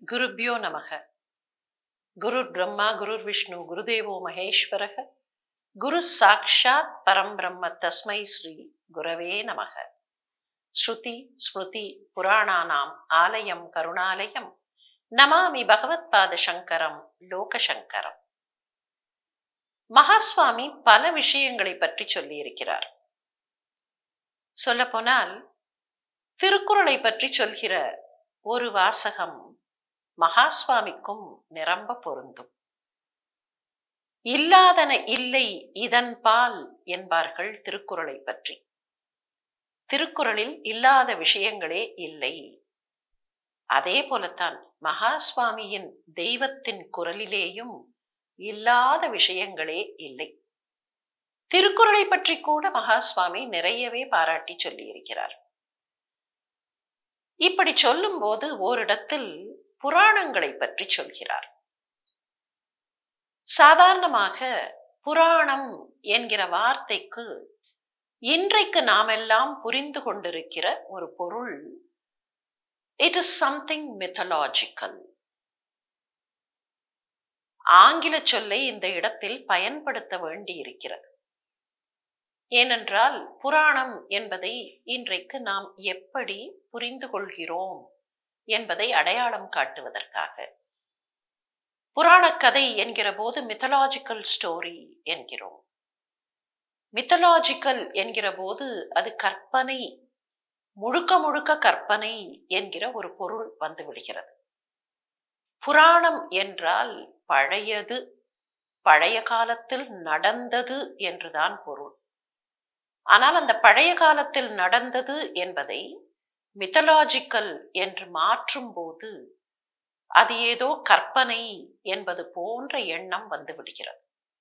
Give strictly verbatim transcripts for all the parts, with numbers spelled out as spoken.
குருப்யோ நமக. குரு பிரம்மா குருர் விஷ்ணு குருதேவோ மகேஸ்வரக. குரு சாக்ஷாத் பரம் பிரம்ம தஸ்மை ஸ்ரீ குரவே நமக. ஸ்ருதி ஸ்மிருதி புராணானாம் ஆலயம் கருணாலயம் நமாமி பகவத் பாத சங்கரம் லோகசங்கரம். மகாஸ்வாமி பல விஷயங்களை பற்றி சொல்லி இருக்கிறார். சொல்ல போனால் திருக்குறளை பற்றி சொல்கிற ஒரு வாசகம் மகாஸ்வாமிக்கும் நிரம்ப பொருந்தும். இல்லாதன இல்லை இதன் பால் என்பார்கள் திருக்குறளை பற்றி. திருக்குறளில் இல்லாத விஷயங்களே இல்லை. அதே போலத்தான் மகாஸ்வாமியின் தெய்வத்தின் குரலிலேயும் இல்லாத விஷயங்களே இல்லை. திருக்குறளை பற்றி கூட மகாஸ்வாமி நிறையவே பாராட்டி சொல்லி இருக்கிறார். இப்படி சொல்லும் போது ஓரிடத்தில் புராணங்களை பற்றி சொல்கிறார். சாதாரணமாக புராணம் என்கிற வார்த்தைக்கு இன்றைக்கு நாமெல்லாம் புரிந்து கொண்டிருக்கிற ஒரு பொருள், இட் இஸ் சம்திங் மித்தலாஜிக்கல். ஆங்கில சொல்லை இந்த இடத்தில் பயன்படுத்த வேண்டி இருக்கிறது. ஏனென்றால் புராணம் என்பதை இன்றைக்கு நாம் எப்படி புரிந்து கொள்கிறோம் என்பதை அடையாளம் காட்டுவதற்காக. புராண கதை என்கிற போது மித்தலாஜிக்கல் ஸ்டோரி என்கிறோம். மித்தலாஜிக்கல் என்கிற போது அது கற்பனை, முழுக்க முழுக்க கற்பனை என்கிற ஒரு பொருள் வந்து விடுகிறது. புராணம் என்றால் பழையது, பழைய காலத்தில் நடந்தது என்றுதான் பொருள். ஆனால் அந்த பழைய காலத்தில் நடந்தது என்பதை மித்தலாஜிக்கல் என்று மாற்றும் போது அது ஏதோ கற்பனை என்பது போன்ற எண்ணம் வந்து விடுகிறது.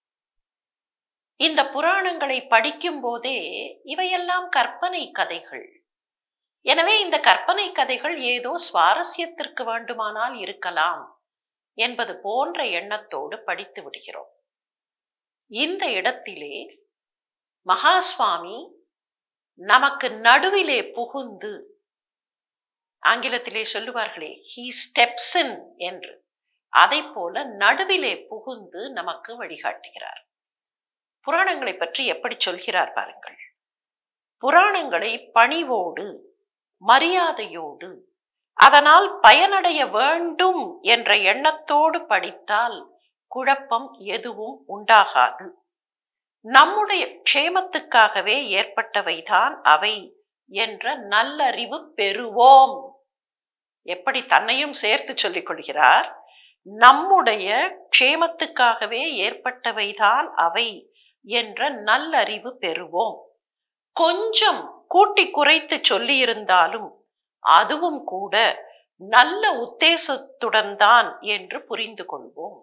இந்த புராணங்களை படிக்கும் போதே இவையெல்லாம் கற்பனை கதைகள், எனவே இந்த கற்பனை கதைகள் ஏதோ சுவாரஸ்யத்திற்கு வேண்டுமானால் இருக்கலாம் என்பது போன்ற எண்ணத்தோடு படித்து விடுகிறோம். இந்த இடத்திலே மகாஸ்வாமி நமக்கு நடுவிலே புகுந்து, ஆங்கிலத்திலே சொல்லுவார்களே he steps in என்று, அதை போல நடுவிலே புகுந்து நமக்கு வழிகாட்டுகிறார். புராணங்களை பற்றி எப்படி சொல்கிறார் பாருங்கள். புராணங்களை பணிவோடு மரியாதையோடு அதனால் பயனடைய வேண்டும் என்ற எண்ணத்தோடு படித்தால் குழப்பம் எதுவும் உண்டாகாது. நம்முடைய க்ஷேமத்துக்காகவே ஏற்பட்டவைதான் அவை என்ற நல்லறிவு பெறுவோம். எப்படி தன்னையும் சேர்த்து சொல்லிக் கொள்கிறார். நம்முடைய க்ஷேமத்துக்காகவே ஏற்பட்டவைதான் அவை என்ற நல்லறிவு பெறுவோம். கொஞ்சம் கூட்டி குறைத்து சொல்லியிருந்தாலும் அதுவும் கூட நல்ல உத்தேசத்துடன் தான் என்று புரிந்து கொள்வோம்.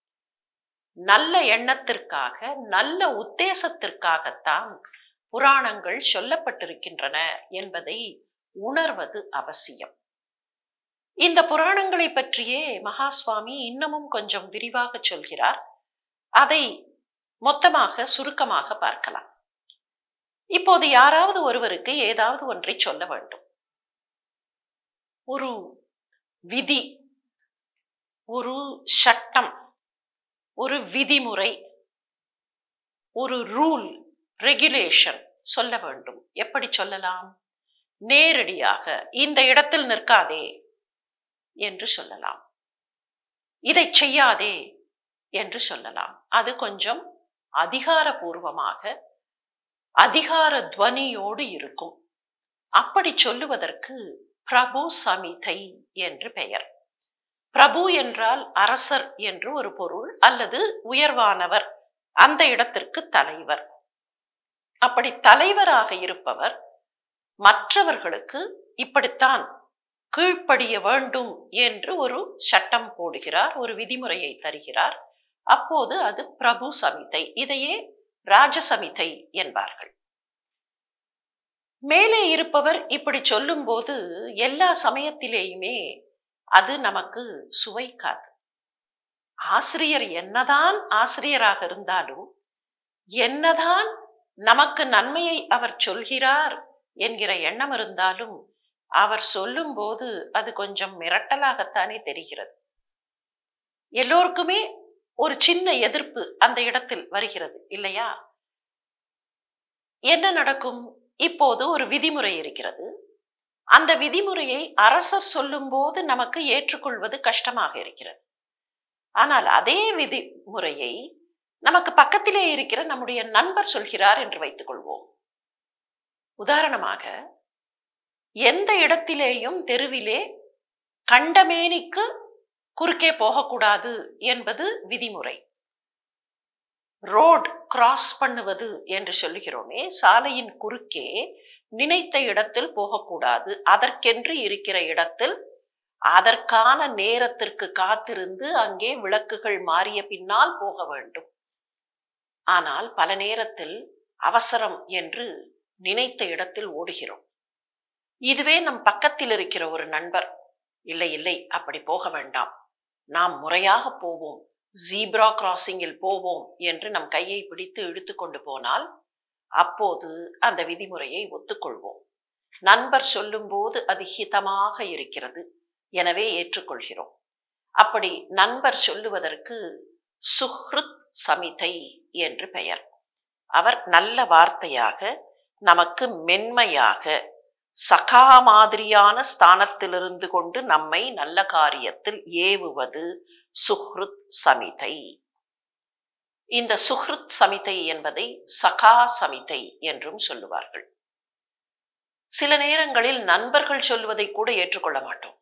நல்ல எண்ணத்திற்காக, நல்ல உத்தேசத்திற்காகத்தான் புராணங்கள் சொல்லப்பட்டிருக்கின்றன என்பதை உணர்வது அவசியம். இந்த புராணங்களை பற்றியே மகாஸ்வாமி இன்னமும் கொஞ்சம் விரிவாக சொல்கிறார். அதை மொத்தமாக சுருக்கமாக பார்க்கலாம். இப்போது யாராவது ஒருவருக்கு ஏதாவது ஒன்றை சொல்ல வேண்டும். ஒரு விதி, ஒரு சட்டம், ஒரு விதிமுறை, ஒரு ரூல், ரெகுலேஷன் சொல்ல வேண்டும். எப்படி சொல்லலாம்? நேரடியாக இந்த இடத்தில் நிற்காதே என்று சொல்லலாம், இதை செய்யாதே என்று சொல்லலாம். அது கொஞ்சம் அதிகாரபூர்வமாக அதிகார துவனியோடு இருக்கும். அப்படி சொல்லுவதற்கு பிரபு சமிதை என்று பெயர். பிரபு என்றால் அரசர் என்று ஒரு பொருள், அல்லது உயர்வானவர், அந்த இடத்திற்கு தலைவர். அப்படி தலைவராக இருப்பவர் மற்றவர்களுக்கு இப்படித்தான் கீழ்ப்படிய வேண்டும் என்று ஒரு சட்டம் போடுகிறார், ஒரு விதிமுறையை தருகிறார். அப்போது அது பிரபு சமிதை. இதையே ராஜசமிதை என்பார்கள். மேலே இருப்பவர் இப்படி சொல்லும் போது எல்லா சமயத்திலேயுமே அது நமக்கு சுவைக்காது. ஆசிரியர் என்னதான் ஆசிரியராக இருந்தாலும், என்னதான் நமக்கு நன்மையை அவர் சொல்கிறார் என்கிற எண்ணம் இருந்தாலும், அவர் சொல்லும்போது அது கொஞ்சம் மிரட்டலாகத்தானே தெரிகிறது. எல்லோருக்குமே ஒரு சின்ன எதிர்ப்பு அந்த இடத்தில் வருகிறது இல்லையா? என்ன நடக்கும்? இப்போது ஒரு விதிமுறை இருக்கிறது. அந்த விதிமுறையை அரசர் சொல்லும்போது நமக்கு ஏற்றுக்கொள்வது கஷ்டமாக இருக்கிறது. ஆனால் அதே விதிமுறையை நமக்கு பக்கத்திலே இருக்கிற நம்முடைய நண்பர் சொல்கிறார் என்று வைத்துக் கொள்வோம். உதாரணமாக, எந்த இடத்திலேயும் தெருவிலே கண்டமேனிக்கு குறுக்கே போகக்கூடாது என்பது விதிமுறை. ரோட் கிராஸ் பண்ணுவது என்று சொல்லுகிறோமே, சாலையின் குறுக்கே நினைத்த இடத்தில் போகக்கூடாது. அதற்கென்று இருக்கிற இடத்தில் அதற்கான நேரத்திற்கு காத்திருந்து அங்கே விளக்குகள் மாறிய பின்னால் போக வேண்டும். ஆனால் பல நேரத்தில் அவசரம் என்று நினைத்த இடத்தில் ஓடுகிறோம். இதுவே நம் பக்கத்தில் இருக்கிற ஒரு நண்பர், இல்லை இல்லை அப்படி போக வேண்டாம், நாம் முறையாக போவோம், ஜீப்ரா கிராசிங்கில் போவோம் என்று நம் கையை பிடித்து இழுத்து கொண்டு போனால் அப்போது அந்த விதிமுறையை ஒத்துக்கொள்வோம். நண்பர் சொல்லும்போது அது ஹிதமாக இருக்கிறது, எனவே ஏற்றுக்கொள்கிறோம். அப்படி நண்பர் சொல்லுவதற்கு சுஹ்ருத் சமிதை என்று பெயர். அவர் நல்ல வார்த்தையாக, நமக்கு மென்மையாக, சகா மாதிரியான ஸ்தானத்திலிருந்து கொண்டு நம்மை நல்ல காரியத்தில் ஏவுவது சுஹ்ருத் சமிதை. இந்த சுஹ்ருத் சமிதை என்பதை சகா சமிதை என்றும் சொல்லுவார்கள். சில நேரங்களில் நண்பர்கள் சொல்வதை கூட ஏற்றுக்கொள்ள மாட்டோம்.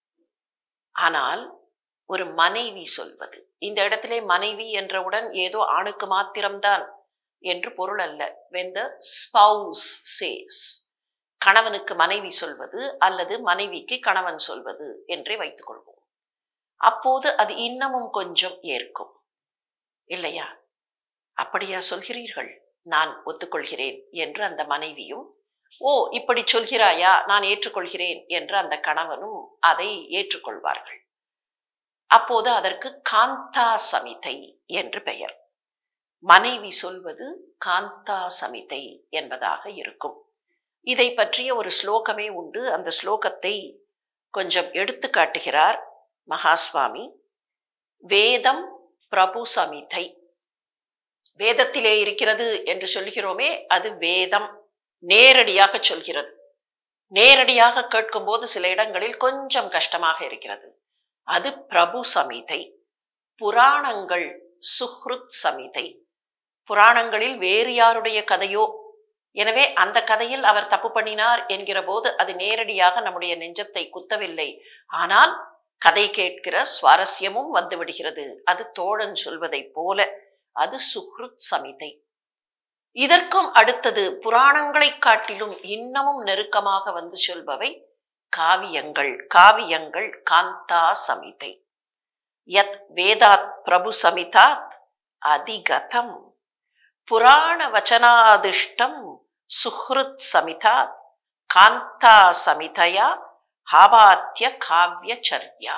ஆனால் ஒரு மனைவி சொல்வது, இந்த இடத்திலே மனைவி என்றவுடன் ஏதோ ஆணுக்கு மாத்திரம்தான் என்று பொருள் அல்ல. when the spouse says, கணவனுக்கு மனைவி சொல்வது அல்லது மனைவிக்கு கணவன் சொல்வது என்றே வைத்துக் கொள்வோம். அப்போது அது இன்னமும் கொஞ்சம் ஏற்கும் இல்லையா? அப்படியா சொல்கிறீர்கள், நான் ஒத்துக்கொள்கிறேன் என்று அந்த மனைவியும், ஓ இப்படி சொல்கிறாயா, நான் ஏற்றுக்கொள்கிறேன் என்று அந்த கணவனும் அதை ஏற்றுக்கொள்வார்கள். அப்போது அதற்கு காந்தா சமிதை என்று பெயர். மனைவி சொல்வது காந்தா சமிதை என்பதாக இருக்கும். இதை பற்றிய ஒரு ஸ்லோகமே உண்டு. அந்த ஸ்லோகத்தை கொஞ்சம் எடுத்து காட்டுகிறார் மகாஸ்வாமி. வேதம் பிரபு சமிதை. வேதத்திலே இருக்கிறது என்று சொல்கிறோமே, அது வேதம் நேரடியாக சொல்கிறது. நேரடியாக கேட்கும் போது சில இடங்களில் கொஞ்சம் கஷ்டமாக இருக்கிறது. அது பிரபு சமிதை. புராணங்கள் சுஹ்ருத் சமிதை. புராணங்களில் வேறு யாருடைய கதையோ, எனவே அந்த கதையில் அவர் தப்பு பண்ணினார் என்கிற போது அது நேரடியாக நம்முடைய நெஞ்சத்தை குத்தவில்லை. ஆனால் கதை கேட்கிற சுவாரஸ்யமும் வந்து விடுகிறது. அது தோழன் சொல்வதை போல, அது சுஹ்ருத் சமிதை. இதற்கும் அடுத்தது புராணங்களை காட்டிலும் இன்னமும் நெருக்கமாக வந்து சொல்பவை காவியங்கள். காவியங்கள் காந்தா சமிதை. யத் வேதாத் பிரபு சமிதாத் அதிகதம் புராண வச்சனாதிஷ்டம் சுஹ்ருத் சமிதாத் காந்தா சமிதையா ஹாபாத்திய காவிய சர்யா.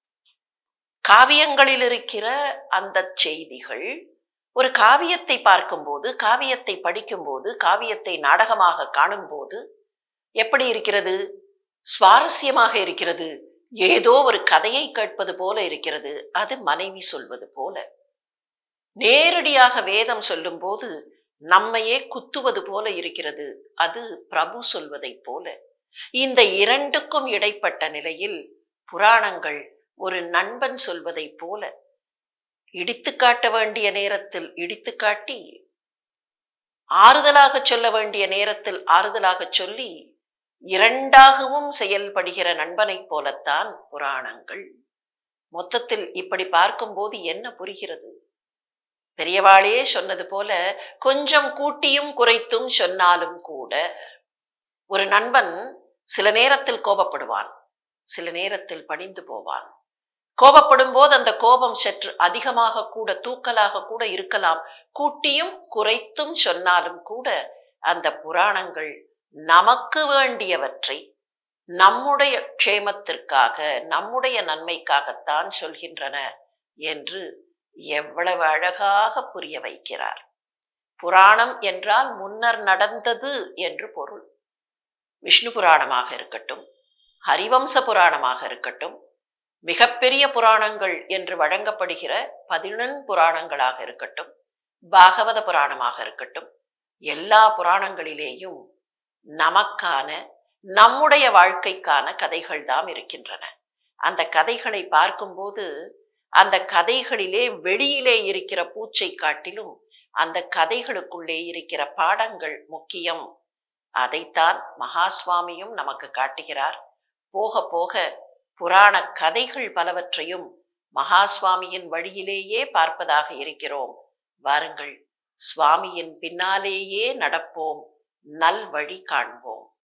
காவியங்களில் இருக்கிற அந்த செய்திகள், ஒரு காவியத்தை பார்க்கும்போது, காவியத்தை படிக்கும்போது, காவியத்தை நாடகமாக காணும்போது எப்படி இருக்கிறது? சுவாரஸ்யமாக இருக்கிறது. ஏதோ ஒரு கதையை கேட்பது போல இருக்கிறது. அது மனைவி சொல்வது போல. நேரடியாக வேதம் சொல்லும் போது நம்மையே குத்துவது போல இருக்கிறது. அது பிரபு சொல்வதை போல. இந்த இரண்டுக்கும் இடைப்பட்ட நிலையில் புராணங்கள் ஒரு நண்பன் சொல்வதை போல இடித்து காட்ட வேண்டிய நேரத்தில் இடித்து காட்டி, ஆறுதலாக சொல்ல வேண்டிய நேரத்தில் ஆறுதலாக சொல்லி, இரண்டாகவும் செயல்படுகிற நண்பனைப் போலத்தான் புராணங்கள். மொத்தத்தில் இப்படி பார்க்கும்போது என்ன புரிகிறது? பெரியவாளே சொன்னது போல, கொஞ்சம் கூட்டியும் குறைத்தும் சொன்னாலும் கூட ஒரு நண்பன் சில நேரத்தில் கோபப்படுவான், சில நேரத்தில் பணிந்து போவான். கோபப்படும் போது அந்த கோபம் சற்று அதிகமாக கூட, தூக்கலாக கூட இருக்கலாம். கூட்டியும் குறைத்தும் சொன்னாலும் கூட அந்த புராணங்கள் நமக்கு வேண்டியவற்றை நம்முடைய க்ஷேமத்திற்காக, நம்முடைய நன்மைக்காகத்தான் சொல்கின்றன என்று எவ்வளவு அழகாக புரிய வைக்கிறார். புராணம் என்றால் முன்னர் நடந்தது என்று பொருள். விஷ்ணு புராணமாக இருக்கட்டும், ஹரிவம்ச புராணமாக இருக்கட்டும், மிகப்பெரிய புராணங்கள் என்று வழங்கப்படுகிற பதினெண் புராணங்களாக இருக்கட்டும், பாகவத புராணமாக இருக்கட்டும், எல்லா புராணங்களிலேயும் நமக்கான நம்முடைய வாழ்க்கைக்கான கதைகள் தான் இருக்கின்றன. அந்த கதைகளை பார்க்கும்போது அந்த கதைகளிலே வெளியிலே இருக்கிற பூச்சை காட்டிலும் அந்த கதைகளுக்குள்ளே இருக்கிற பாடங்கள் முக்கியம். அதைத்தான் மகாஸ்வாமியும் நமக்கு காட்டுகிறார். போக போக புராண கதைகள் பலவற்றையும் மகாஸ்வாமியின் வழியிலேயே பார்ப்பதாக இருக்கிறோம். வாருங்கள், சுவாமியின் பின்னாலேயே நடப்போம், நல் வழி காண்போம்.